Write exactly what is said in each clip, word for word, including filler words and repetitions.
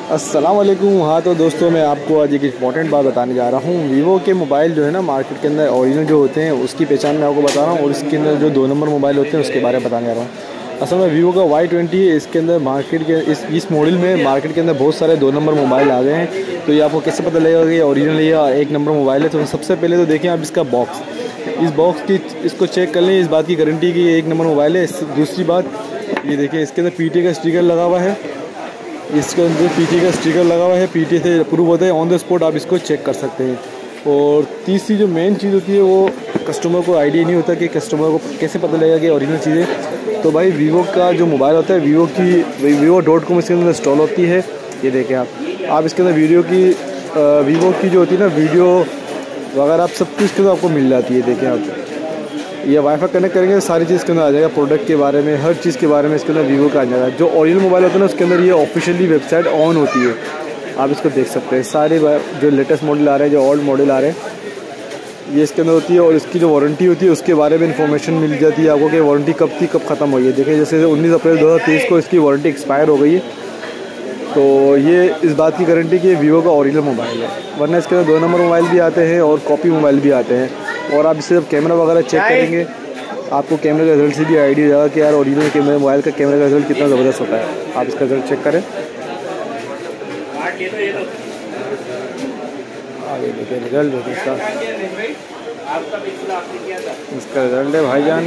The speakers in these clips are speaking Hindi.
अस्सलाम वालेकुम। हाँ तो दोस्तों, मैं आपको आज एक इंपॉर्टेंट बात बताने जा रहा हूँ। वीवो के मोबाइल जो है ना मार्केट के अंदर ओरिजिनल जो होते हैं उसकी पहचान मैं आपको बता रहा हूँ, और इसके अंदर जो दो नंबर मोबाइल होते हैं उसके बारे में बताने जा रहा हूँ। असल में वीवो का वाई ट्वेंटी है, इसके अंदर मार्केट के इस इस मॉडल में मार्केट के अंदर बहुत सारे दो नंबर मोबाइल आ गए हैं। तो ये आपको कैसे पता लगेगा कि ओरिजिनल या एक नंबर मोबाइल है? तो सबसे पहले तो देखें आप इसका बॉक्स, इस बॉक्स की इसको चेक कर लें, इस बात की गारंटी कि ये एक नंबर मोबाइल है। दूसरी बात ये देखिए, इसके अंदर पीटी का स्टिकर लगा हुआ है, इसके अंदर पीटी का स्टिकर लगा हुआ है, पीटी से अप्रूव होता है, ऑन द स्पॉट आप इसको चेक कर सकते हैं। और तीसरी जो मेन चीज़ होती है वो कस्टमर को आइडिया नहीं होता कि कस्टमर को कैसे पता लगेगा कि ओरिजिनल चीज़ें। तो भाई वीवो का जो मोबाइल होता है, वीवो की वीवो डॉट कॉम इसके अंदर इंस्टॉल होती है। ये देखें आप आप इसके अंदर वीडियो की वीवो की जो होती है ना वीडियो वगैरह आप सब कुछ इसके अंदर आपको मिल जाती है। देखें आप ये वाईफाई कनेक्ट करेंगे तो सारी चीज़ के अंदर आ जाएगा, प्रोडक्ट के बारे में हर चीज़ के बारे में इसके अंदर वीवो का आ जाएगा। जो ओरिजिनल मोबाइल होता है ना उसके अंदर ये ऑफिशियली वेबसाइट ऑन होती है, आप इसको देख सकते हैं। सारे जो लेटेस्ट मॉडल आ रहे हैं, जो ओल्ड मॉडल आ रहे हैं, ये इसके अंदर होती है। और इसकी जो वारंटी होती है उसके बारे में इंफॉर्मेशन मिल जाती है आपको कि वारंटी कब थी, कब ख़त्म हुई है। देखिए जैसे उन्नीस अप्रैल दो हज़ार तेईस को इसकी वारंटी एक्सपायर हो गई है। तो ये इस बात की गारंटी कि वीवो का ओरिजिनल मोबाइल है, वरना इसके अंदर दो नंबर मोबाइल भी आते हैं और कॉपी मोबाइल भी आते हैं। और आप इससे जब कैमरा वगैरह चेक करेंगे आपको कैमरे का रिजल्ट से भी आइडिया हो जाएगा कि यार ओरिजिनल कैमरे मोबाइल का कैमरे का रिजल्ट कितना ज़बरदस्त होता है। आप इसका रिजल्ट चेक करें, आगे देखिए रिजल्ट देखिए इसका इसका रिजल्ट है भाईजान।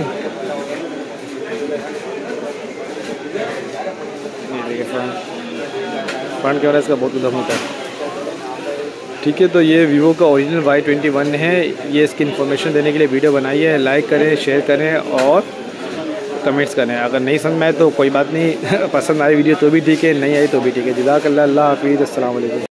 ये देखिए फ्रंट फ्रंट कैमरा इसका बहुत उधम होता है। ठीक है, तो ये वीवो का ओरिजिनल वाई ट्वेंटी वन है। ये इसकी इन्फॉर्मेशन देने के लिए वीडियो बनाई है। लाइक करें, शेयर करें और कमेंट्स करें। अगर नहीं समझ में आए तो कोई बात नहीं, पसंद आई वीडियो तो भी ठीक है, नहीं आई तो भी ठीक है। जज़ाकल्लाह, अल्लाह हाफिज़, अस्सलाम वालेकुम।